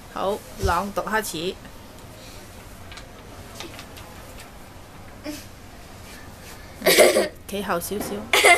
好，朗讀開始。企後少少。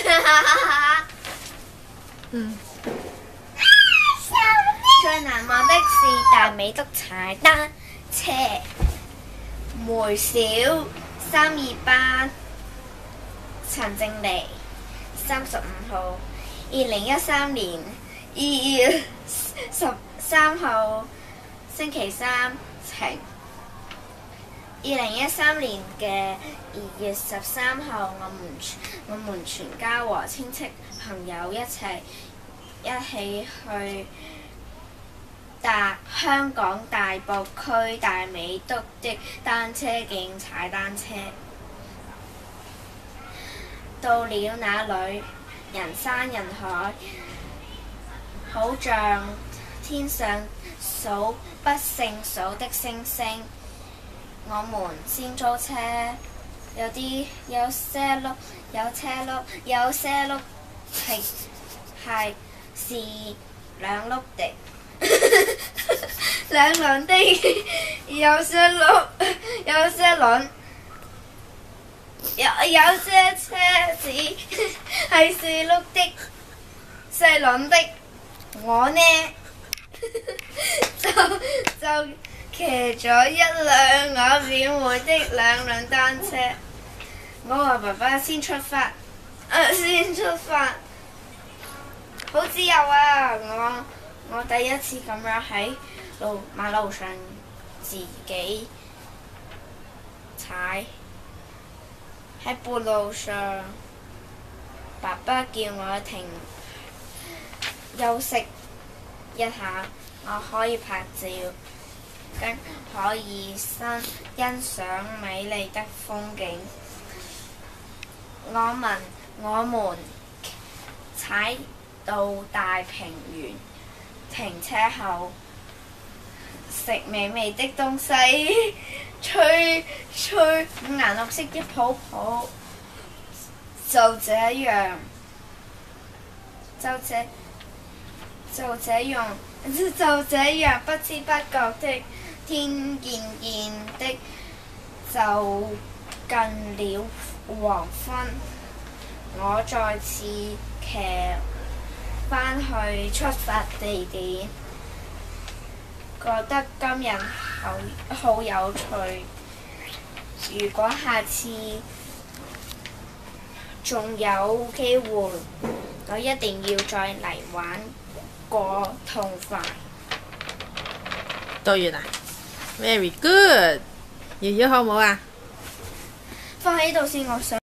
最難忘的是大美督踩單車，梅小3、2班陳正妮35號，2013年2月13號星期三晴。2013年嘅2月13號，我們全家和親戚朋友一起去香港大埔區大美督的單車徑踩單車。到了那裏，人山人海，好像天上數不勝數的星星。我們先租車，有些轆有車轆，有些轆是兩轆的，兩輪的，有些轆有些輪，有些車子係4轆的4輪的。我呢就騎咗一輛我表妹的2輪單車。我和爸爸先出發，好自由啊！我第一次咁樣喺馬路上自己踩，喺半路上，爸爸叫我停休息一下，我可以拍照，跟可以欣賞美麗的風景。我們踩到大平原，停車後食美味的東西，吹5顏6色的泡泡，就這樣不知不覺的天漸漸的就近了黃昏。我再次騎返去出發地點，覺得今日好有趣。如果下次仲有機會，我一定要再嚟玩過痛快。 讀完啦 ，very good。瑤瑤好唔好啊？ 放喺度先，我想。